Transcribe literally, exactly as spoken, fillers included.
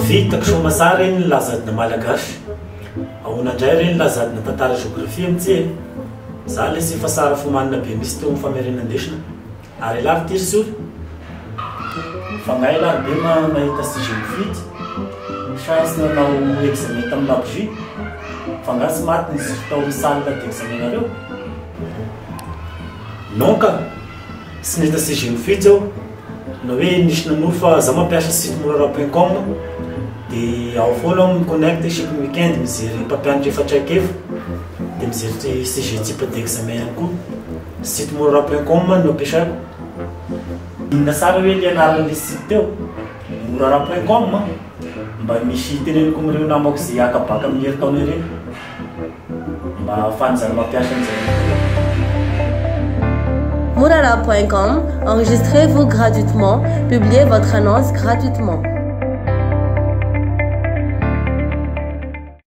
vitako somasary reny lazadina malagasy ahonandray reny lazadina tantara géographie amitsy za le sy fa sara fomanina be misy teo mifamerenandesina ary lavy tiry zory fa ngay lavy be mahita sujet mifidy chance nanao examen tamin'ny labogie fa nga sy maty nisy tao misaly d'examen nareo non ka sy nahita sujet mifidy zao na hoe nisy nanoro fa za mampiasa site moulera point com dia ao foana aho miconnecte chaque weekend mijery mpampianatra efatraiky efa dia mijery sujet type d'examen koa site moulera point com no ampiasako inona sara hoe lianarana le site teo moulera point com mba misy teneniko amireo namako zay akabaka amin'ny herintaona ireny mba ahafahan'izany mampiasa an'izay. moulera point com, enregistrez-vous gratuitement, publiez votre annonce gratuitement.